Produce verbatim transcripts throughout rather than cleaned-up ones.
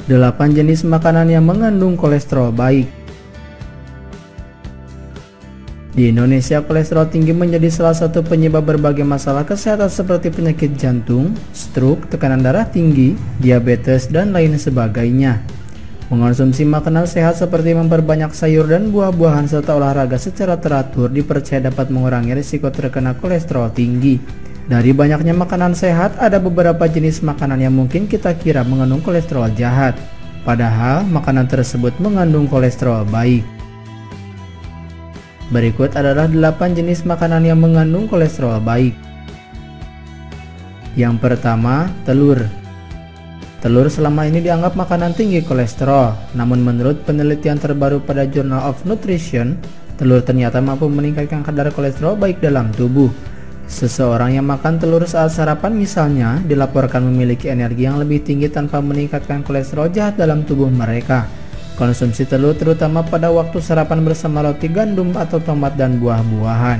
delapan jenis makanan yang mengandung kolesterol baik. Di Indonesia, kolesterol tinggi menjadi salah satu penyebab berbagai masalah kesehatan seperti penyakit jantung, stroke, tekanan darah tinggi, diabetes, dan lain sebagainya. Mengonsumsi makanan sehat seperti memperbanyak sayur dan buah-buahan serta olahraga secara teratur dipercaya dapat mengurangi risiko terkena kolesterol tinggi. Dari banyaknya makanan sehat, ada beberapa jenis makanan yang mungkin kita kira mengandung kolesterol jahat, padahal makanan tersebut mengandung kolesterol baik. Berikut adalah delapan jenis makanan yang mengandung kolesterol baik. Yang pertama, telur. Telur selama ini dianggap makanan tinggi kolesterol, namun menurut penelitian terbaru pada Journal of Nutrition, telur ternyata mampu meningkatkan kadar kolesterol baik dalam tubuh. Seseorang yang makan telur saat sarapan misalnya, dilaporkan memiliki energi yang lebih tinggi tanpa meningkatkan kolesterol jahat dalam tubuh mereka. Konsumsi telur terutama pada waktu sarapan bersama roti gandum atau tomat dan buah-buahan.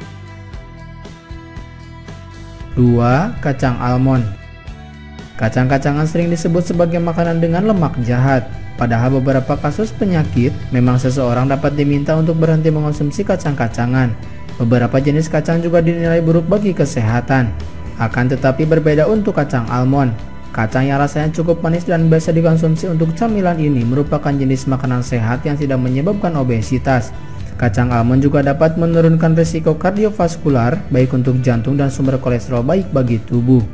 Dua. Kacang almond. Kacang-kacangan sering disebut sebagai makanan dengan lemak jahat. Padahal beberapa kasus penyakit, memang seseorang dapat diminta untuk berhenti mengonsumsi kacang-kacangan. Beberapa jenis kacang juga dinilai buruk bagi kesehatan. Akan tetapi berbeda untuk kacang almond. Kacang yang rasanya cukup manis dan biasa dikonsumsi untuk camilan ini merupakan jenis makanan sehat yang tidak menyebabkan obesitas. Kacang almond juga dapat menurunkan risiko kardiovaskular, baik untuk jantung dan sumber kolesterol baik bagi tubuh.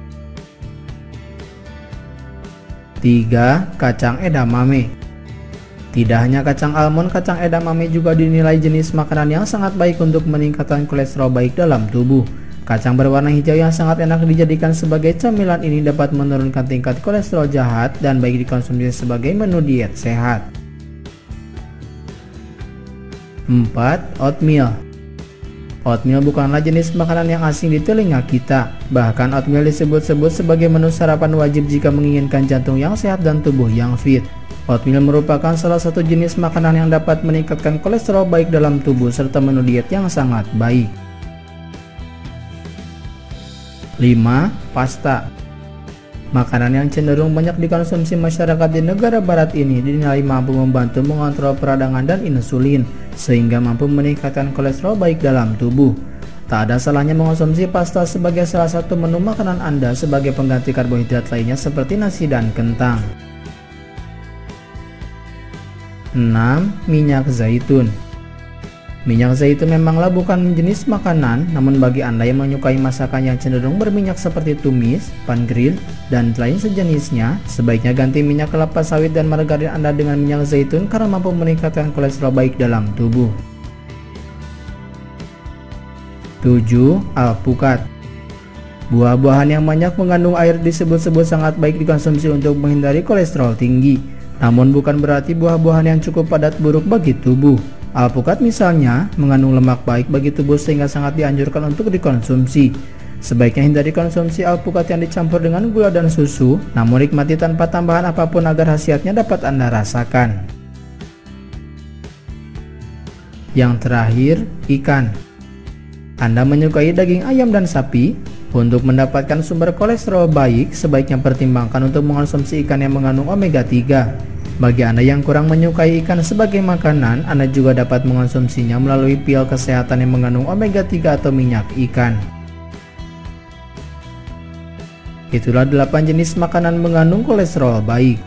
Tiga. Kacang edamame. Tidak hanya kacang almond, kacang edamame juga dinilai jenis makanan yang sangat baik untuk meningkatkan kolesterol baik dalam tubuh. Kacang berwarna hijau yang sangat enak dijadikan sebagai camilan ini dapat menurunkan tingkat kolesterol jahat dan baik dikonsumsi sebagai menu diet sehat. Empat. Oatmeal. Oatmeal bukanlah jenis makanan yang asing di telinga kita. Bahkan oatmeal disebut-sebut sebagai menu sarapan wajib jika menginginkan jantung yang sehat dan tubuh yang fit. Oatmeal merupakan salah satu jenis makanan yang dapat meningkatkan kolesterol baik dalam tubuh serta menu diet yang sangat baik. Lima. Pasta. Makanan yang cenderung banyak dikonsumsi masyarakat di negara barat ini dinilai mampu membantu mengontrol peradangan dan insulin, sehingga mampu meningkatkan kolesterol baik dalam tubuh. Tak ada salahnya mengonsumsi pasta sebagai salah satu menu makanan Anda sebagai pengganti karbohidrat lainnya seperti nasi dan kentang. Enam. Minyak zaitun. Minyak zaitun memanglah bukan jenis makanan, namun bagi Anda yang menyukai masakan yang cenderung berminyak seperti tumis, pan grill, dan lain sejenisnya, sebaiknya ganti minyak kelapa sawit dan margarin Anda dengan minyak zaitun karena mampu meningkatkan kolesterol baik dalam tubuh. Tujuh. Alpukat. Buah-buahan yang banyak mengandung air disebut-sebut sangat baik dikonsumsi untuk menghindari kolesterol tinggi. Namun bukan berarti buah-buahan yang cukup padat buruk bagi tubuh. Alpukat misalnya mengandung lemak baik bagi tubuh sehingga sangat dianjurkan untuk dikonsumsi. Sebaiknya hindari konsumsi alpukat yang dicampur dengan gula dan susu, namun nikmati tanpa tambahan apapun agar khasiatnya dapat Anda rasakan. Yang terakhir, ikan. Anda menyukai daging ayam dan sapi? Untuk mendapatkan sumber kolesterol baik, sebaiknya pertimbangkan untuk mengonsumsi ikan yang mengandung omega tiga. Bagi Anda yang kurang menyukai ikan sebagai makanan, Anda juga dapat mengonsumsinya melalui pil kesehatan yang mengandung omega tiga atau minyak ikan. Itulah delapan jenis makanan mengandung kolesterol baik.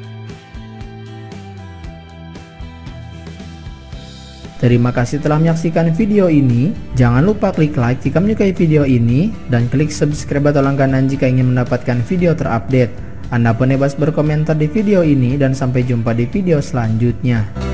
Terima kasih telah menyaksikan video ini. Jangan lupa klik like jika menyukai video ini, dan klik subscribe atau langganan jika ingin mendapatkan video terupdate. Anda pun bebas berkomentar di video ini, dan sampai jumpa di video selanjutnya.